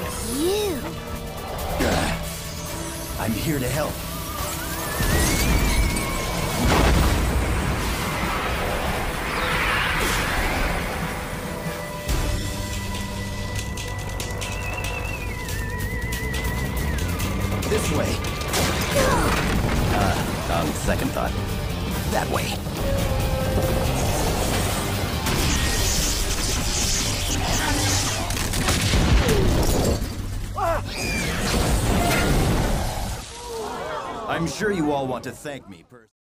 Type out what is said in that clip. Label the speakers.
Speaker 1: You.
Speaker 2: I'm here to help. This way. On second thought. That way. I'm sure you all want to thank me personally.